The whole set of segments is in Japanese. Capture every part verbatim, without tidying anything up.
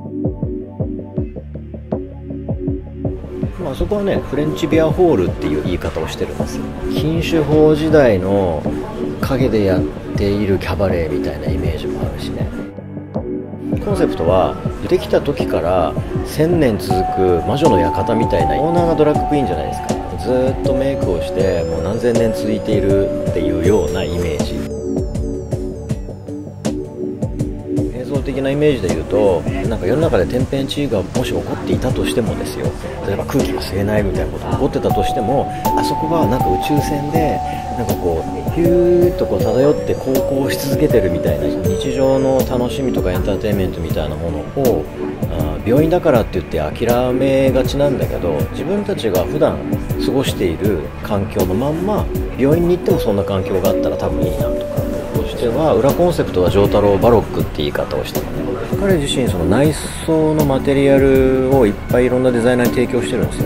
まあそこはね、フレンチビアホールっていう言い方をしてるんですよ。禁酒法時代の陰でやっているキャバレーみたいなイメージもあるしね。コンセプトはできた時からせんねん続く魔女の館みたいな、オーナーがドラッグクイーンじゃないですか。ずーっとメイクをしてもう何千年続いているっていうようなイメージ。映像的なイメージで言うと、なんか世の中で天変地異がもし起こっていたとしてもですよ、例えば空気が吸えないみたいなことが起こってたとしても、あそこがなんか宇宙船でなんかこうヒューッとこう漂って航行し続けてるみたいな、日常の楽しみとかエンターテインメントみたいなものをあ病院だからって言って諦めがちなんだけど、自分たちが普段過ごしている環境のまんま病院に行ってもそんな環境があったら多分いいなとか。としては裏コンセプトは丈太郎バロックって言い方をしてもね、彼自身その内装のマテリアルをいっぱいいろんなデザイナーに提供してるんですよ、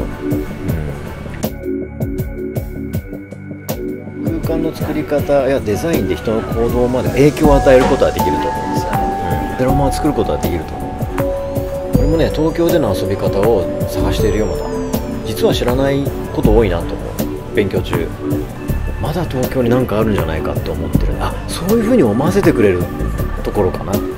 うん、空間の作り方やデザインで人の行動まで影響を与えることはできると思うんですよ、うん、ドラマを作ることはできると思う。俺もね、東京での遊び方を探しているようだ。実は知らないこと多いなと思う。勉強中まだ東京に何かあるんじゃないかって思ってる。あ、そういう風に思わせてくれるところかな。